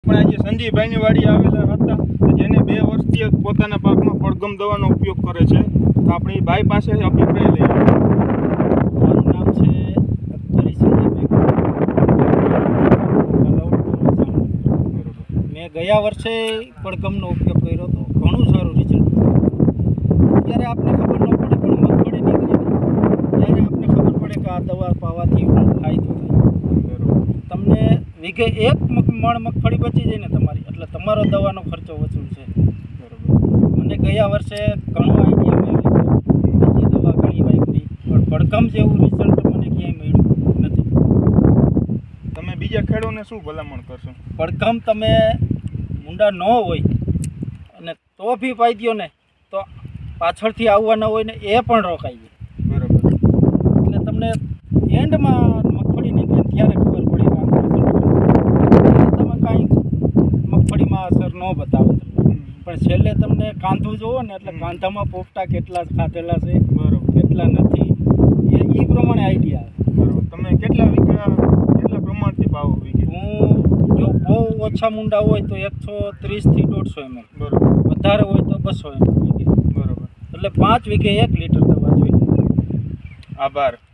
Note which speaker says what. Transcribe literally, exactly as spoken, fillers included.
Speaker 1: આપણે આજે સંજીભાઈની વાડી આવેલા હતા જેને બે વર્ષથી પોતાના પાકમાં પડગમ દવાનો ઉપયોગ કરે છે. તો આપણે એ ભાઈ પાસે અભિપ્રાય લઈએ.
Speaker 2: મારું નામ છે અખ્તરી સંજીભાઈ. મેં ગયા વર્ષે પડગમનો ઉપયોગ કર્યો હતો, ઘણું સારું રિઝલ્ટ. અત્યારે આપને ખબર ન પડે પણ મગફળી નીકળે ત્યારે આપને ખબર પડે કે આ દવા પાવાથી ફાયદો થાય. તમને વીઘે એક મણ મગફળી બચી જાય ને તમારી, એટલે તમારો દવાનો ખર્ચો વસૂલ છે. મને ગયા વર્ષે ઘણો આઈડિયા મળ્યો, બીજી દવા ઘણી વાપરી, પણ પડગમ જેવું રિઝલ્ટ મને ક્યાંય મળ્યું નથી.
Speaker 1: તમે બીજા ખેડૂતોને શું ભલામણ કરશો?
Speaker 2: પડગમ તમે મુંડા ન હોય અને તો બી પાઈ દો ને તો પાછળથી આવવાના હોય ને એ પણ રોકાઈ જાય.
Speaker 1: બરાબર.
Speaker 2: એટલે તમને એન્ડમાં મગફળી નીકળે ત્યારે ખબર પડે કે તમે કાંઈ મગફળીમાં અસર ન બતાવે, પણ છેલ્લે તમને કાંધું જોવો ને એટલે કાંધામાં પોપટા કેટલા ખાધેલા છે,
Speaker 1: બરાબર,
Speaker 2: કેટલા નથી, એ એ પ્રમાણે આઈડિયા આવે.
Speaker 1: બરાબર. તમે કેટલા વીઘા કેટલા પ્રમાણથી પાવો વીઘે?
Speaker 2: હું જો બહુ ઓછા મુંડા હોય તો એકસો ત્રીસથી દોઢસો એમએલ,
Speaker 1: બરાબર,
Speaker 2: વધારે હોય તો બસો એમએલ વીઘે.
Speaker 1: બરાબર.
Speaker 2: એટલે પાંચ વીઘે એક લીટર દવા જોઈએ.
Speaker 1: આભાર.